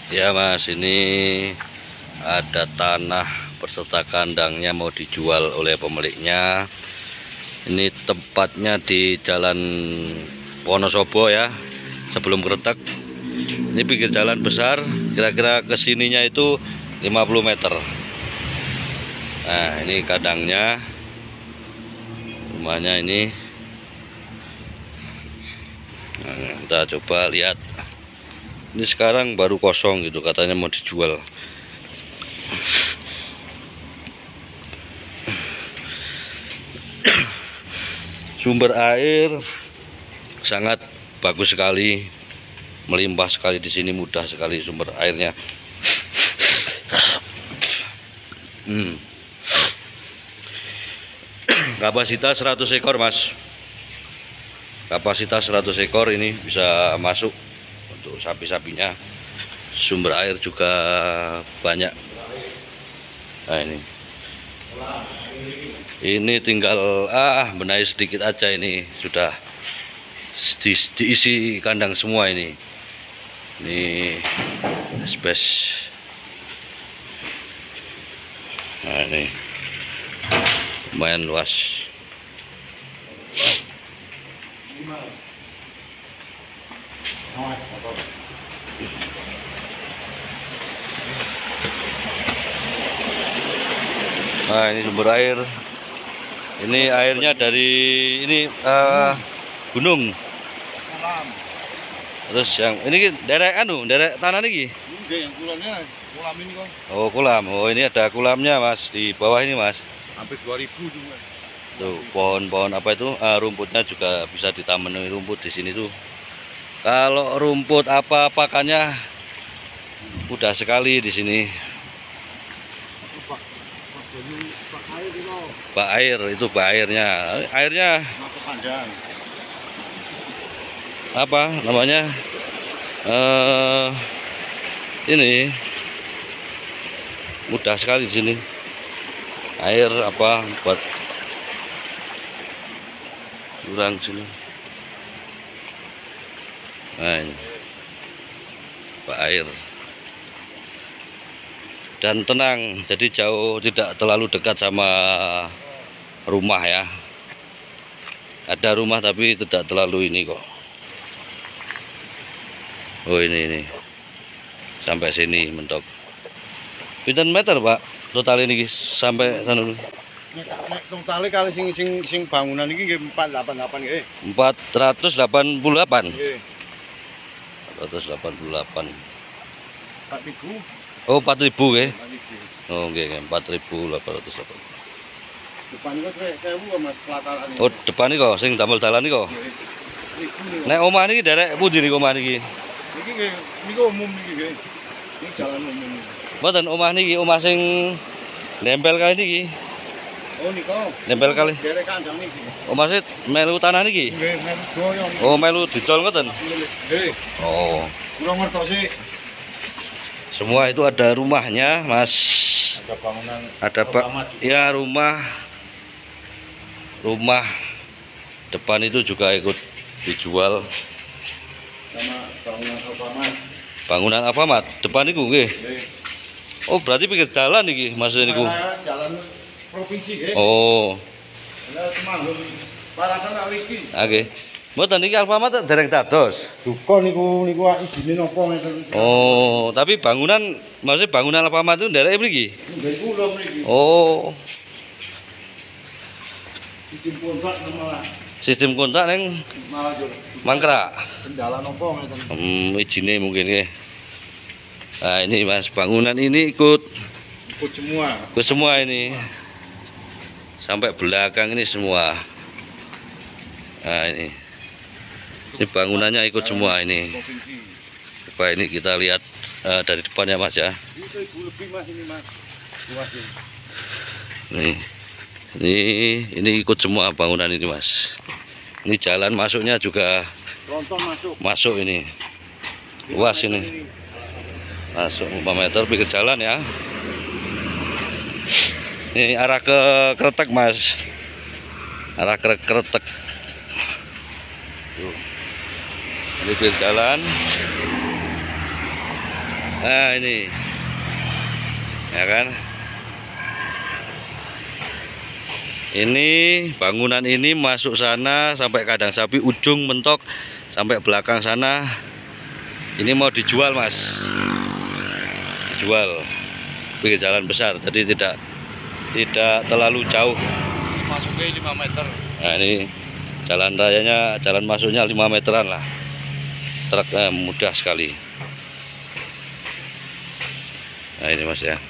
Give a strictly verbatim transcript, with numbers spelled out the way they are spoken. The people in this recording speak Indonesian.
Ya Mas, ini ada tanah berserta kandangnya mau dijual oleh pemiliknya. Ini tempatnya di Jalan Wonosobo ya, sebelum Kretek. Ini pinggir jalan besar, kira-kira kesininya itu lima puluh meter. Nah, ini kandangnya, rumahnya ini. Nah, kita coba lihat. Ini sekarang baru kosong gitu, katanya mau dijual. Sumber air sangat bagus sekali, melimpah sekali di sini, mudah sekali sumber airnya. Hmm. Kapasitas seratus ekor Mas. Kapasitas seratus ekor ini bisa masuk untuk sapi-sapinya. Sumber air juga banyak. Nah ini. Ini tinggal ah benahi sedikit aja, ini sudah di, diisi kandang semua ini. Ini space. Nah ini lumayan luas. Nah ini sumber air. Ini airnya dari ini uh, gunung. Terus yang ini derek anu, derek tanah nih. Oh kolam. Oh ini ada kolamnya Mas di bawah ini Mas. Hampir dua ribu juga. Tuh pohon-pohon apa itu, uh, rumputnya juga bisa ditanami rumput di sini tuh. Kalau rumput apa pakannya mudah sekali di sini. Bak air itu bak airnya, airnya apa namanya? Uh, ini mudah sekali di sini. Air apa buat kurang sini. Nah, ini bak air. Dan tenang, jadi jauh, tidak terlalu dekat sama rumah ya. Ada rumah tapi tidak terlalu ini kok. Oh ini ini sampai sini mentok. Pinten meter Pak total ini sampai sana dulu? Total kali sing sing sing bangunan ini empat ratus delapan puluh delapan nggih. empat ratus delapan puluh delapan. Nggih. empat ratus delapan puluh delapan. empat ribu. Oh empat ribu ya? Oh oke, empat ribu delapan ratus delapan. Depan itu sewu Mas pelataran ini. Oh depan ini kok, sing damel dalan ini kok. Nek omah ini derek pundi nih omah ini? Ini nggih, niku umum niki nggih. Ini jalan umum. Mboten omah niki, omah sing nempel kali niki. Oh niku. Nempel kali. Derek kandang niki. Omah sih melu tanah niki. Nggih, melu doyo. Oh melu didol ngoten. Nggih. Oh. Kula ngertosi. Semua itu ada rumahnya, Mas. Ada bangunan. Ada Pak. Ya rumah. Rumah depan itu juga ikut dijual. Sama bangunan Alfamart. Bangunan Alfamart depan itu nggih. Oh, berarti pinggir jalan iki maksudnya niku. Jalan provinsi nggih. Oh. Lah Temanggung. Parasan tak wiki. Oke. Mboten iki Alfamart dereng dados. Duka niku niku izine napa ngeten. Oh, tapi bangunan maksudnya bangunan Alfamart itu ndereke mriki? Nggih kula mriki. Oh. Sistem kontrak malah. Sistem kontrak neng Malah yo mangkrak. kendala napa ngeten. Hmm, izine mungkin ya. Nah, ini Mas, bangunan ini ikut Ikut semua. ikut semua ini. Sampai belakang ini semua. Nah, ini. Ini bangunannya ikut semua ini. Provinsi. Coba ini kita lihat uh, dari depannya Mas ya. Ini seribu lebih Mas ini Mas. Luas ini. Nih. Ini ini ikut semua bangunan ini Mas. Ini jalan masuknya juga Tronton masuk. masuk ini. Luas ini. Masuk empat meter pinggir jalan ya. Ini arah ke Kretek Mas. Arah ke Kretek. Tuh. Ini pinggir jalan. Nah ini, ya kan? Ini bangunan ini masuk sana sampai kandang sapi ujung mentok sampai belakang sana. Ini mau dijual mas, dijual pinggir jalan besar, jadi tidak tidak terlalu jauh. Masuknya lima meter. Nah ini jalan rayanya, jalan masuknya lima meteran lah. Truknya mudah sekali. Nah ini mas ya.